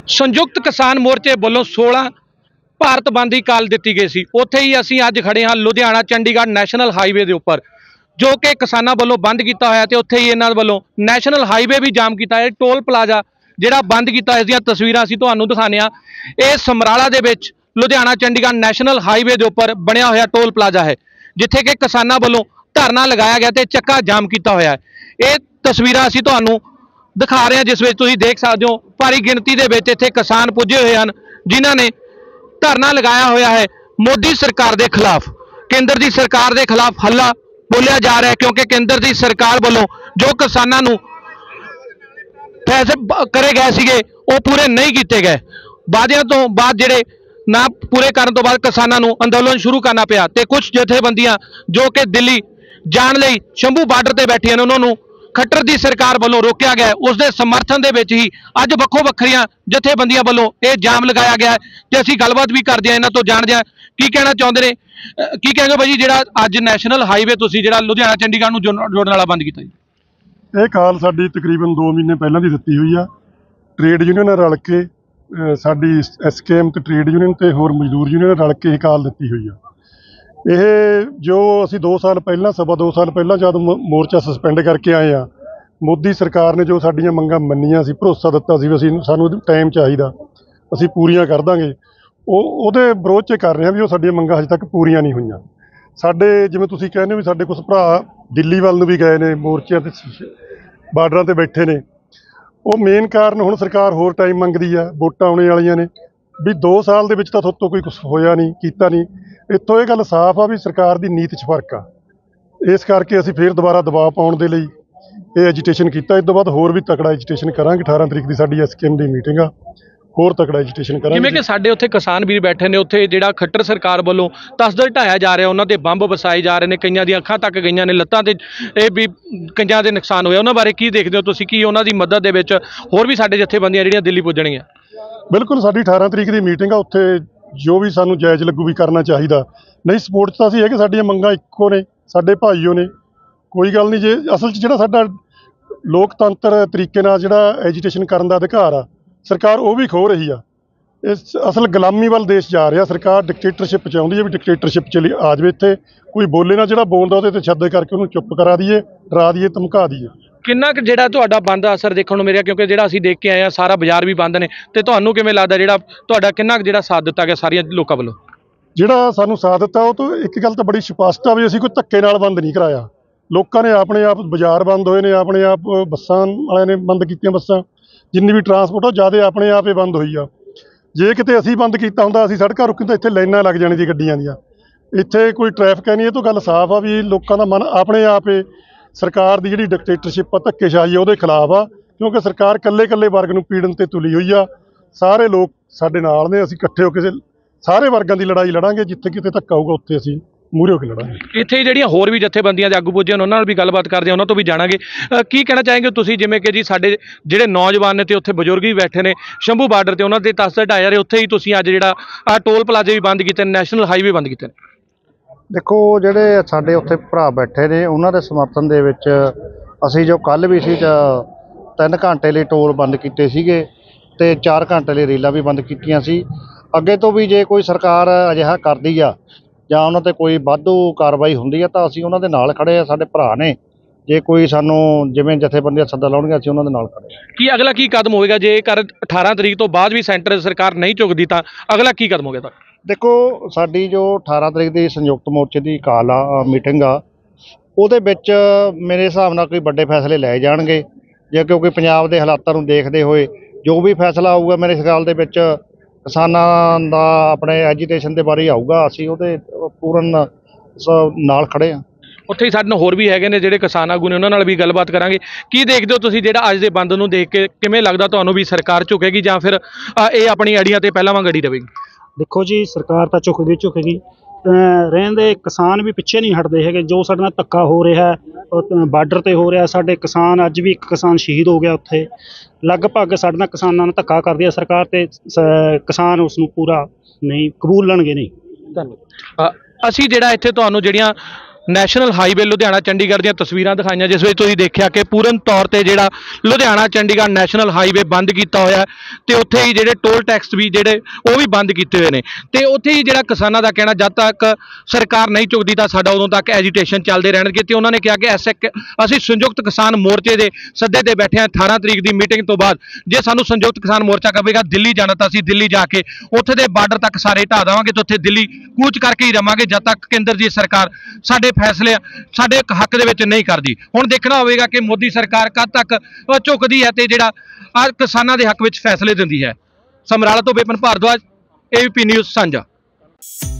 संयुक्त किसान मोर्चे वालों 16 ਭਾਰਤ ਬੰਦ ਦੀ ਕਾਲ ਦਿੱਤੀ ਗਈ ਸੀ। ਉੱਥੇ ਹੀ ਅਸੀਂ ਅੱਜ ਖੜੇ ਹਾਂ ਲੁਧਿਆਣਾ ਚੰਡੀਗੜ੍ਹ ਨੈਸ਼ਨਲ ਹਾਈਵੇ ਦੇ ਉੱਪਰ, ਜੋ ਕਿ ਕਿਸਾਨਾਂ ਵੱਲੋਂ ਬੰਦ ਕੀਤਾ ਹੋਇਆ ਤੇ ਉੱਥੇ ਹੀ ਇਹਨਾਂ ਵੱਲੋਂ ਨੈਸ਼ਨਲ ਹਾਈਵੇ ਵੀ ਜਾਮ ਕੀਤਾ ਹੈ। ਟੋਲ ਪਲਾਜ਼ਾ ਜਿਹੜਾ ਬੰਦ ਕੀਤਾ, ਇਸ ਦੀਆਂ ਤਸਵੀਰਾਂ ਅਸੀਂ ਤੁਹਾਨੂੰ ਦਿਖਾਉਂਦੇ ਹਾਂ। ਇਹ ਸਮਰਾਲਾ ਦੇ ਵਿੱਚ ਲੁਧਿਆਣਾ ਚੰਡੀਗੜ੍ਹ ਨੈਸ਼ਨਲ ਹਾਈਵੇ ਦੇ ਉੱਪਰ ਬਣਿਆ ਹੋਇਆ ਟੋਲ ਪਲਾਜ਼ਾ ਹੈ, ਜਿੱਥੇ ਕਿ ਕਿਸਾਨਾਂ ਵੱਲੋਂ ਧਰਨਾ ਲਗਾਇਆ ਗਿਆ ਤੇ ਚੱਕਾ ਜਾਮ ਕੀਤਾ ਹੋਇਆ ਹੈ। ਇਹ ਤਸਵੀਰਾਂ ਅਸੀਂ ਤੁਹਾਨੂੰ ਦਿਖਾ ਰਹੇ ਹਾਂ, ਜਿਸ ਵਿੱਚ ਤੁਸੀਂ ਦੇਖ ਸਕਦੇ ਹੋ ਭਾਰੀ ਗਿਣਤੀ ਦੇ ਵਿੱਚ ਇੱਥੇ ਕਿਸਾਨ ਪੁੱਜੇ ਹੋਏ ਹਨ, ਜਿਨ੍ਹਾਂ ਨੇ ਧਰਨਾ ਲਗਾਇਆ ਹੋਇਆ ਹੈ ਮੋਦੀ ਸਰਕਾਰ ਦੇ ਖਿਲਾਫ। ਕੇਂਦਰ ਦੀ ਸਰਕਾਰ ਦੇ ਖਿਲਾਫ ਹੱਲਾ ਬੋਲਿਆ ਜਾ ਰਿਹਾ ਹੈ, ਕਿਉਂਕਿ ਕੇਂਦਰ ਦੀ ਸਰਕਾਰ ਵੱਲੋਂ ਜੋ ਕਿਸਾਨਾਂ ਨੂੰ ਫੈਸਲੇ ਕਰੇ ਗਏ ਸੀਗੇ ਉਹ ਪੂਰੇ ਨਹੀਂ ਕੀਤੇ ਗਏ। ਵਾਅਦਿਆਂ ਤੋਂ ਬਾਅਦ ਜਿਹੜੇ ਨਾ ਪੂਰੇ ਕਰਨ ਤੋਂ ਬਾਅਦ ਕਿਸਾਨਾਂ ਨੂੰ ਅੰਦੋਲਨ ਸ਼ੁਰੂ ਕਰਨਾ ਪਿਆ ਤੇ ਕੁਝ ਜਥੇਬੰਦੀਆਂ ਜੋ ਕਿ ਦਿੱਲੀ ਜਾਣ ਲਈ ਸ਼ੰਭੂ ਬਾਰਡਰ ਤੇ ਬੈਠੀਆਂ ਨੇ, ਉਹਨਾਂ ਨੂੰ ਖੱਟਰ ਦੀ ਸਰਕਾਰ ਵੱਲੋਂ ਰੋਕਿਆ ਗਿਆ। ਉਸ ਦੇ ਸਮਰਥਨ ਦੇ ਵਿੱਚ ਹੀ ਅੱਜ ਵੱਖੋ ਵੱਖਰੀਆਂ ਜਥੇਬੰਦੀਆਂ ਵੱਲੋਂ ਇਹ ਜਾਮ ਲਗਾਇਆ ਗਿਆ ਹੈ ਤੇ ਅਸੀਂ ਗੱਲਬਾਤ ਵੀ ਕਰਦੇ ਹਾਂ, ਇਹਨਾਂ ਤੋਂ ਜਾਣਦੇ ਹਾਂ ਕੀ ਕਹਿਣਾ ਚਾਹੁੰਦੇ ਨੇ। ਕੀ ਕਹਾਂਗੇ ਭਾਈ ਜੀ, ਜਿਹੜਾ ਅੱਜ ਨੈਸ਼ਨਲ ਹਾਈਵੇ ਤੁਸੀਂ ਜਿਹੜਾ ਲੁਧਿਆਣਾ ਚੰਡੀਗੜ੍ਹ ਨੂੰ ਜੋੜਨ ਵਾਲਾ ਬੰਦ ਕੀਤਾ ਜੀ? ਇਹ ਕਾਲ ਸਾਡੀ ਤਕਰੀਬਨ 2 ਮਹੀਨੇ ਪਹਿਲਾਂ ਦੀ ਦਿੱਤੀ ਹੋਈ ਆ। ਟ੍ਰੇਡ ਯੂਨੀਅਨ ਨਾਲ ਰਲ ਕੇ ਸਾਡੀ ਐਸਕੇਐਮ ਤੇ ਟ੍ਰੇਡ ਯੂਨੀਅਨ ਤੇ ਹੋਰ ਮਜ਼ਦੂਰ ਯੂਨੀਅਨ ਰਲ ਕੇ ਇਹ ਕਾਲ ਦਿੱਤੀ ਹੋਈ ਆ। ਇਹ ਜੋ ਅਸੀਂ 2 ਸਾਲ ਪਹਿਲਾਂ ਸਵਾ 2 ਸਾਲ ਪਹਿਲਾਂ ਜਦ ਮੋਰਚਾ ਸਸਪੈਂਡ ਕਰਕੇ ਆਏ ਆ, ਮੋਦੀ ਸਰਕਾਰ ਨੇ ਜੋ ਸਾਡੀਆਂ ਮੰਗਾਂ ਮੰਨੀਆਂ ਸੀ, ਭਰੋਸਾ ਦਿੱਤਾ ਸੀ ਵੀ ਸਾਨੂੰ ਟਾਈਮ ਚਾਹੀਦਾ, ਅਸੀਂ ਪੂਰੀਆਂ ਕਰ ਦਾਂਗੇ, ਉਹਦੇ ਵਿਰੋਧ 'ਚ ਕਰ ਰਹੇ ਹਾਂ ਵੀ ਉਹ ਸਾਡੀਆਂ ਮੰਗਾਂ ਹਜੇ ਤੱਕ ਪੂਰੀਆਂ ਨਹੀਂ ਹੋਈਆਂ। ਸਾਡੇ ਜਿਵੇਂ ਤੁਸੀਂ ਕਹਿੰਦੇ ਹੋ ਵੀ ਸਾਡੇ ਕੁਝ ਭਰਾ ਦਿੱਲੀ ਵੱਲ ਨੂੰ ਵੀ ਗਏ ਨੇ, ਮੋਰਚਿਆਂ ਤੇ ਬਾਰਡਰਾਂ ਤੇ ਬੈਠੇ ਨੇ। ਉਹ ਮੇਨ ਕਾਰਨ ਹੁਣ ਸਰਕਾਰ ਹੋਰ ਟਾਈਮ ਮੰਗਦੀ ਆ, ਵੋਟਾਂ ਆਉਣੇ ਵਾਲੀਆਂ ਨੇ, ਵੀ 2 ਸਾਲ ਦੇ ਵਿੱਚ ਤਾਂ ਤੁਹਾਡੇ ਤੋਂ ਕੋਈ ਕੁਛ ਹੋਇਆ ਨਹੀਂ, ਕੀਤਾ ਨਹੀਂ। ਇੱਥੋਂ ਇਹ ਗੱਲ ਸਾਫ਼ ਆ ਵੀ ਸਰਕਾਰ ਦੀ ਨੀਤ 'ਚ ਫਰਕ ਆ। ਇਸ ਕਰਕੇ ਅਸੀਂ ਫਿਰ ਦੁਬਾਰਾ ਦਬਾਅ ਪਾਉਣ ਦੇ ਲਈ ਇਹ ਐਜੀਟੇਸ਼ਨ ਕੀਤਾ। ਇਸ ਤੋਂ ਬਾਅਦ ਹੋਰ ਵੀ ਤਕੜਾ ਐਜੀਟੇਸ਼ਨ ਕਰਾਂਗੇ। 18 ਤਰੀਕ ਦੀ ਸਾਡੀ ਐਸਕੇਐਮ ਦੀ ਮੀਟਿੰਗ ਆ, ਹੋਰ ਤਕੜਾ ਐਜੀਟੇਸ਼ਨ ਕਰਾਂਗੇ। ਜਿਵੇਂ ਕਿ ਸਾਡੇ ਉੱਥੇ ਕਿਸਾਨ ਵੀਰ ਬੈਠੇ ਨੇ, ਉੱਥੇ ਜਿਹੜਾ ਖੱਟਰ ਸਰਕਾਰ ਵੱਲੋਂ ਤਸਦਲ ਢਾਇਆ ਜਾ ਰਿਹਾ, ਉਹਨਾਂ ਦੇ ਬੰਬ ਵਸਾਏ ਜਾ ਰਹੇ ਨੇ, ਕਈਆਂ ਦੀਆਂ ਅੱਖਾਂ ਤੱਕ ਗਈਆਂ ਨੇ, ਲੱਤਾਂ ਤੇ ਇਹ ਵੀ ਕਈਆਂ ਦੇ ਨੁਕਸਾਨ ਹੋਇਆ। ਉਹਨਾਂ ਬਾਰੇ ਕੀ ਦੇਖਦੇ ਹੋ ਤੁਸੀਂ? ਕੀ ਉਹਨਾਂ ਦੀ ਮਦਦ ਦੇ ਵਿੱਚ ਹੋਰ ਵੀ ਸਾਡੇ ਜਥੇਬੰਦੀਆਂ ਜਿਹੜੀਆਂ ਦਿੱਲੀ ਪੁੱਜਣਗੀਆਂ? ਬਿਲਕੁਲ, ਸਾਡੀ 18 ਤਰੀਕ ਦੀ ਮੀਟਿੰਗ ਆ, ਉੱਥੇ ਜੋ ਵੀ ਸਾਨੂੰ ਜਾਇਜ਼ ਲੱਗੂ ਵੀ ਕਰਨਾ ਚਾਹੀਦਾ। ਨਹੀਂ ਸਪੋਰਟ 'ਚ ਤਾਂ ਅਸੀਂ ਹੈ ਕਿ ਸਾਡੀਆਂ ਮੰਗਾਂ ਇੱਕੋ ਨੇ, ਸਾਡੇ ਭਾਈਓ ਨੇ, ਕੋਈ ਗੱਲ ਨਹੀਂ। ਜੇ ਅਸਲ 'ਚ ਜਿਹੜਾ ਸਾਡਾ ਲੋਕਤੰਤਰ ਤਰੀਕੇ ਨਾਲ ਜਿਹੜਾ ਐਜੀਟੇਸ਼ਨ ਕਰਨ ਦਾ ਅਧਿਕਾਰ ਆ, ਸਰਕਾਰ ਉਹ ਵੀ ਖੋਹ ਰਹੀ ਆ। ਇਸ ਅਸਲ ਗੁਲਾਮੀ ਵੱਲ ਦੇਸ਼ ਜਾ ਰਿਹਾ। ਸਰਕਾਰ ਡਿਕਟੇਟਰਸ਼ਿਪ ਚਾਹੁੰਦੀ ਹੈ ਵੀ ਡਿਕਟੇਟਰਸ਼ਿਪ 'ਚ ਆ ਜਾਵੇ, ਇੱਥੇ ਕੋਈ ਬੋਲੇ ਨਾ, ਜਿਹੜਾ ਬੋਲਦਾ ਉਹਦੇ ਤੇ ਛੱਦੇ ਕਰਕੇ ਉਹਨੂੰ ਚੁੱਪ ਕਰਾ ਦਈਏ, ਡਰਾ ਦਈਏ, ਧਮਕਾ ਦਈਏ। ਕਿੰਨਾ ਕੁ ਜਿਹੜਾ ਤੁਹਾਡਾ ਬੰਦ ਦਾ ਅਸਰ ਦੇਖਣ ਨੂੰ ਮਿਲਿਆ? ਕਿਉਂਕਿ ਜਿਹੜਾ ਅਸੀਂ ਦੇਖ ਕੇ ਆਏ ਹਾਂ ਸਾਰਾ ਬਾਜ਼ਾਰ ਵੀ ਬੰਦ ਨੇ, ਤੇ ਤੁਹਾਨੂੰ ਕਿਵੇਂ ਲੱਗਦਾ ਜਿਹੜਾ ਤੁਹਾਡਾ ਕਿੰਨਾ ਕੁ ਜਿਹੜਾ ਸਾਥ ਦਿੱਤਾ ਗਿਆ ਸਾਰੀਆਂ ਲੋਕਾਂ ਵੱਲੋਂ? ਜਿਹੜਾ ਸਾਨੂੰ ਸਾਥ ਦਿੱਤਾ ਉਹ ਤੋਂ ਇੱਕ ਗੱਲ ਤਾਂ ਬੜੀ ਸਪਸ਼ਟ ਆ ਵੀ ਅਸੀਂ ਕੋਈ ਧੱਕੇ ਨਾਲ ਬੰਦ ਨਹੀਂ ਕਰਾਇਆ। ਲੋਕਾਂ ਨੇ ਆਪਣੇ ਆਪ, ਬਾਜ਼ਾਰ ਬੰਦ ਹੋਏ ਨੇ, ਆਪਣੇ ਆਪ ਬੱਸਾਂ ਵਾਲਿਆਂ ਨੇ ਬੰਦ ਕੀਤੀਆਂ, ਬੱਸਾਂ ਜਿੰਨੀ ਵੀ ਟਰਾਂਸਪੋਰਟ ਉਹ ਜ਼ਿਆਦਾ ਆਪਣੇ ਆਪ ਹੀ ਬੰਦ ਹੋਈ ਆ। ਜੇ ਕਿਤੇ ਅਸੀਂ ਬੰਦ ਕੀਤਾ ਹੁੰਦਾ, ਅਸੀਂ ਸੜਕਾਂ ਰੁਕੀ ਤਾਂ ਇੱਥੇ ਲਾਈਨਾਂ ਲੱਗ ਜਾਣੀ ਸੀ ਗੱਡੀਆਂ ਦੀਆਂ। ਇੱਥੇ ਕੋਈ ਟ੍ਰੈਫਿਕ ਹੈ ਨਹੀਂ। ਇਹ ਤੋਂ ਗੱਲ ਸਾਫ਼ ਆ ਵੀ ਲੋਕਾਂ ਦਾ ਮਨ ਆਪਣੇ ਆਪ ਹੀ ਸਰਕਾਰ ਦੀ ਜਿਹੜੀ ਡਿਕਟੇਟਰਸ਼ਿਪ ਆ, ਧੱਕੇਸ਼ਾਹੀ ਆ, ਉਹਦੇ ਖਿਲਾਫ ਆ। ਕਿਉਂਕਿ ਸਰਕਾਰ ਇਕੱਲੇ ਵਰਗ ਨੂੰ ਪੀੜਨ ਤੇ ਤੁਲੀ ਹੋਈ ਆ। ਸਾਰੇ ਲੋਕ ਸਾਡੇ ਨਾਲ ਨੇ, ਅਸੀਂ ਇਕੱਠੇ ਹੋ ਕੇ ਸਾਰੇ ਵਰਗਾਂ ਦੀ ਲੜਾਈ ਲੜਾਂਗੇ। ਜਿੱਥੇ ਕਿਤੇ ਧੱਕਾ ਹੋਊਗਾ ਉੱਥੇ ਅਸੀਂ ਮੂਹਰੇ ਹੋ ਕੇ ਲੜਾਂਗੇ। ਇੱਥੇ ਜਿਹੜੀਆਂ ਹੋਰ ਵੀ ਜਥੇਬੰਦੀਆਂ ਦੇ ਆਗੂ ਪੁੱਜੇ ਉਹਨਾਂ ਨਾਲ ਵੀ ਗੱਲਬਾਤ ਕਰਦੇ ਹਾਂ, ਉਹਨਾਂ ਤੋਂ ਵੀ ਜਾਣਾਂਗੇ ਕੀ ਕਹਿਣਾ ਚਾहेंगे ਤੁਸੀਂ। ਜਿਵੇਂ ਕਿ ਜੀ ਸਾਡੇ ਜਿਹੜੇ ਨੌਜਵਾਨ ਨੇ ਤੇ ਉੱਥੇ ਬਜ਼ੁਰਗ ਵੀ ਬੈਠੇ ਨੇ ਸ਼ੰਭੂ ਬਾਰਡਰ ਤੇ, ਉਹਨਾਂ ਦੇ ਤਸਦ ਢਾਇਆ ਰਹੇ, ਉੱਥੇ ਹੀ ਤੁਸੀਂ ਅੱਜ ਜਿਹੜਾ ਆਹ ਟੋਲ ਪਲਾਜ਼ੇ ਵੀ ਬੰਦ ਕੀਤੇ ਨੇ, ਨੈਸ਼ਨਲ ਹਾਈਵੇ ਬੰਦ ਕੀਤੇ ਨੇ। ਦੇਖੋ, ਜਿਹੜੇ ਸਾਡੇ ਉੱਥੇ ਭਰਾ ਬੈਠੇ ਨੇ ਉਹਨਾਂ ਦੇ ਸਮਰਥਨ ਦੇ ਵਿੱਚ ਅਸੀਂ ਜੋ ਕੱਲ੍ਹ ਵੀ ਸੀ 3 ਘੰਟੇ ਲਈ ਟੋਲ ਬੰਦ ਕੀਤੇ ਸੀਗੇ ਤੇ 4 ਘੰਟੇ ਲਈ ਰੇਲਾਂ ਵੀ ਬੰਦ ਕੀਤੀਆਂ ਸੀ। ਅੱਗੇ ਤੋਂ ਵੀ ਜੇ ਕੋਈ ਸਰਕਾਰ ਅਜਿਹਾ ਕਰਦੀ ਆ ਜਾਂ ਉਹਨਾਂ 'ਤੇ ਕੋਈ ਵਾਧੂ ਕਾਰਵਾਈ ਹੁੰਦੀ ਆ ਤਾਂ ਅਸੀਂ ਉਹਨਾਂ ਦੇ ਨਾਲ ਖੜੇ ਆ। ਸਾਡੇ ਭਰਾ ਨੇ, ਜੇ ਕੋਈ ਸਾਨੂੰ ਜਿਵੇਂ ਜਥੇਬੰਦੀਆਂ ਸੱਦਾ ਲਾਉਣਗੀਆਂ ਅਸੀਂ ਉਹਨਾਂ ਦੇ ਨਾਲ ਖੜੇ ਆ। ਕੀ ਅਗਲਾ ਕੀ ਕਦਮ ਹੋਵੇਗਾ ਜੇਕਰ 18 ਤਰੀਕ ਤੋਂ ਬਾਅਦ ਵੀ ਸੈਂਟਰ ਸਰਕਾਰ ਨਹੀਂ ਝੁਕਦੀ ਤਾਂ ਅਗਲਾ ਕੀ ਕਦਮ ਹੋਵੇਗਾ? ਦੇਖੋ, ਸਾਡੀ ਜੋ 18 ਤਰੀਕ ਦੀ ਸੰਯੁਕਤ ਮੋਰਚੇ ਦੀ ਕਾਲ ਆ, ਮੀਟਿੰਗ ਆ, ਉਹਦੇ ਵਿੱਚ ਮੇਰੇ ਹਿਸਾਬ ਨਾਲ ਕੋਈ ਵੱਡੇ ਫੈਸਲੇ ਲਏ ਜਾਣਗੇ। ਜੇ ਕਿਉਂਕਿ ਪੰਜਾਬ ਦੇ ਹਾਲਾਤਾਂ ਨੂੰ ਦੇਖਦੇ ਹੋਏ ਜੋ ਵੀ ਫੈਸਲਾ ਆਊਗਾ ਮੇਰੇ ਖਿਆਲ ਦੇ ਵਿੱਚ ਕਿਸਾਨਾਂ ਦਾ ਆਪਣੇ ਐਜੀਟੇਸ਼ਨ ਦੇ ਬਾਰੇ ਆਊਗਾ, ਅਸੀਂ ਉਹਦੇ ਪੂਰਨ ਨਾਲ ਖੜੇ ਹਾਂ। ਉੱਥੇ ਹੀ ਸਾਡੇ ਨਾਲ ਹੋਰ ਵੀ ਹੈਗੇ ਨੇ ਜਿਹੜੇ ਕਿਸਾਨ ਆਗੂ ਨੇ, ਉਹਨਾਂ ਨਾਲ ਵੀ ਗੱਲਬਾਤ ਕਰਾਂਗੇ। ਕੀ ਦੇਖਦੇ ਹੋ ਤੁਸੀਂ ਜਿਹੜਾ ਅੱਜ ਦੇ ਬੰਦ ਨੂੰ ਦੇਖ ਕੇ? ਕਿਵੇਂ ਲੱਗਦਾ ਤੁਹਾਨੂੰ ਵੀ ਸਰਕਾਰ ਝੁਕੇਗੀ ਜਾਂ ਫਿਰ ਇਹ ਆਪਣੀ ਅੜੀਆਂ ਤੇ ਪਹਿਲਾਂ ਵਾਂਗ ਅੜੀ ਰਹੇਗੀ? ਦੇਖੋ ਜੀ, ਸਰਕਾਰ ਤਾਂ ਝੁਕੇਗੀ। ਰਹਿੰਦੇ ਕਿਸਾਨ ਵੀ ਪਿੱਛੇ ਨਹੀਂ ਹਟਦੇ ਹੈਗੇ। ਜੋ ਸਾਡੇ ਨਾਲ ਧੱਕਾ ਹੋ ਰਿਹਾ ਬਾਰਡਰ ਤੇ ਹੋ ਰਿਹਾ, ਸਾਡੇ ਕਿਸਾਨ ਅੱਜ ਵੀ ਇੱਕ ਕਿਸਾਨ ਸ਼ਹੀਦ ਹੋ ਗਿਆ ਉੱਥੇ। ਲਗਭਗ ਸਾਡੇ ਨਾਲ ਕਿਸਾਨਾਂ ਨੂੰ ਧੱਕਾ ਕਰਦੀ ਹੈ ਸਰਕਾਰ ਤੇ ਕਿਸਾਨ ਉਸ ਨੂੰ ਪੂਰਾ ਨਹੀਂ ਕਬੂਲਣਗੇ ਨਹੀਂ। ਧੰਨਵਾਦ। ਅਸੀਂ ਜਿਹੜਾ ਇੱਥੇ ਤੁਹਾਨੂੰ ਜਿਹੜੀਆਂ ਨੈਸ਼ਨਲ ਹਾਈਵੇ ਲੁਧਿਆਣਾ ਚੰਡੀਗੜ੍ਹ ਦੀਆਂ ਤਸਵੀਰਾਂ ਦਿਖਾਈਆਂ, ਜਿਸ ਵਿੱਚ ਤੁਸੀਂ ਦੇਖਿਆ ਕਿ ਪੂਰਨ ਤੌਰ ਤੇ ਜਿਹੜਾ ਲੁਧਿਆਣਾ ਚੰਡੀਗੜ੍ਹ ਨੈਸ਼ਨਲ ਹਾਈਵੇ ਬੰਦ ਕੀਤਾ ਹੋਇਆ ਤੇ ਉੱਥੇ ਹੀ ਜਿਹੜੇ ਟੋਲ ਟੈਕਸ ਵੀ ਜਿਹੜੇ ਉਹ ਵੀ ਬੰਦ ਕੀਤੇ ਹੋਏ ਨੇ। ਤੇ ਉੱਥੇ ਹੀ ਜਿਹੜਾ ਕਿਸਾਨਾਂ ਦਾ ਕਹਿਣਾ, ਜਦ ਤੱਕ ਸਰਕਾਰ ਨਹੀਂ ਚੁੱਕਦੀ ਤਾਂ ਸਾਡਾ ਉਦੋਂ ਤੱਕ ਐਜੀਟੇਸ਼ਨ ਚੱਲਦੇ ਰਹਿਣਗੇ। ਤੇ ਉਹਨਾਂ ਨੇ ਕਿਹਾ ਕਿ ਅਸੀਂ ਸੰਯੁਕਤ ਕਿਸਾਨ ਮੋਰਚੇ ਦੇ ਸੱਦੇ ਤੇ ਬੈਠੇ ਹਾਂ। 18 ਤਰੀਕ ਦੀ ਮੀਟਿੰਗ ਤੋਂ ਬਾਅਦ ਜੇ ਸਾਨੂੰ ਸੰਯੁਕਤ ਕਿਸਾਨ ਮੋਰਚਾ ਕਹੇਗਾ ਦਿੱਲੀ ਜਾਣਾ ਤਾਂ ਅਸੀਂ ਦਿੱਲੀ ਜਾ ਕੇ ਉੱਥੇ ਦੇ ਬਾਰਡਰ ਤੱਕ ਸਾਰੇ ਢਾਹ ਦੇਵਾਂਗੇ ਤੇ ਉੱਥੇ ਦਿੱਲੀ ਕੂਚ ਕਰਕੇ ਹੀ ਰਵਾਂਗੇ ਜਦ ਤੱਕ ਕੇਂਦਰ ਦੀ ਸਰਕਾਰ ਸਾਡੇ ਫੈਸਲੇ ਸਾਡੇ ਹੱਕ ਦੇ ਵਿੱਚ ਨਹੀਂ ਕਰਦੀ। ਹੁਣ ਦੇਖਣਾ ਹੋਵੇਗਾ ਕਿ ਮੋਦੀ ਸਰਕਾਰ ਕਦ ਤੱਕ ਝੁਕਦੀ ਹੈ ਤੇ ਜਿਹੜਾ ਕਿਸਾਨਾਂ ਦੇ ਹੱਕ ਵਿੱਚ ਫੈਸਲੇ ਦਿੰਦੀ ਹੈ। ਸਮਰਾਲਾ ਤੋਂ ਵਿਪਨ ਭਾਰਦਵਾਜ, ABP ਨਿਊਜ਼ ਸਾਂਝਾ।